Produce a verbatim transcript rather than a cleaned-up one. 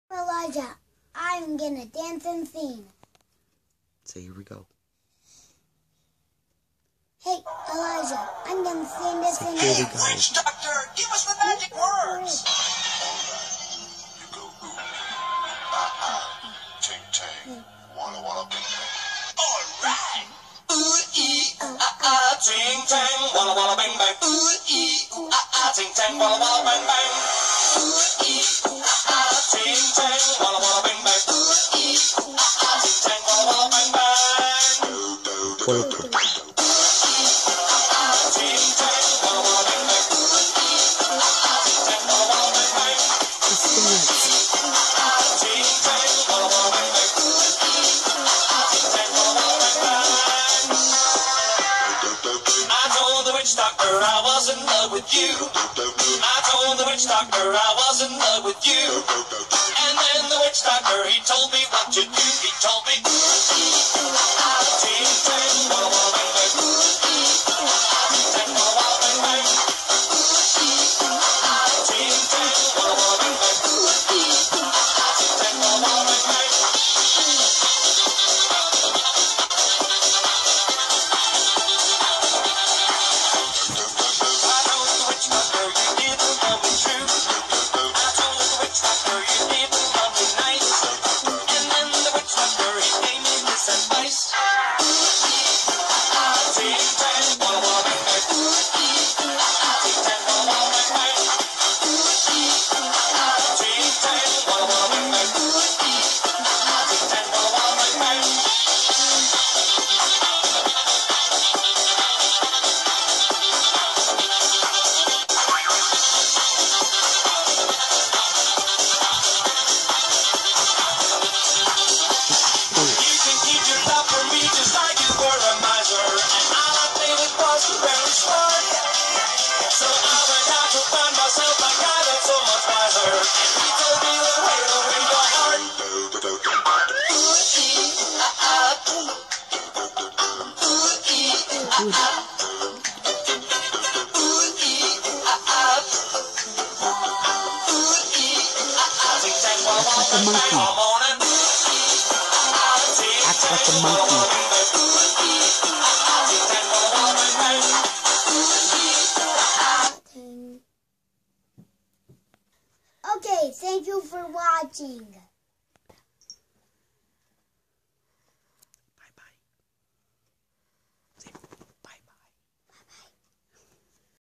Elijah, I'm gonna dance and sing. So here we go. Hey, Elijah, I'm gonna sing this So and here we dance. go. Witch Doctor, give us the magic words. You go ooh, ah ah, ting ting, walla walla bing bang. All right. Ooh ee ooh ah ah, ting tang, walla walla bang bang. Ooh ee ooh ah ah, ting tang, walla walla bang bang. Ooh ee ooh ah ah, ting tang, walla walla bang bang. Ooh ee ooh ah ah, ting tang, walla walla bang bang. Well, okay. Doctor, I was in love with you. I told the witch doctor I was in love with you. And then the witch doctor, he told me what to do. He told me, ooh, ee, ooh, ah, ting, tang, walla, walla, bang, bang. Ooh, ee, ooh, ah, ting, tang, walla, walla, bang, bang. Ooh, ee, ooh, ah, ting, tang, walla, walla, bang, bang. Ooh, ee, ooh, ah, ting, tang, walla, walla, bang, bang. Act like a monkey. Act like a monkey. Okay, thank you for watching.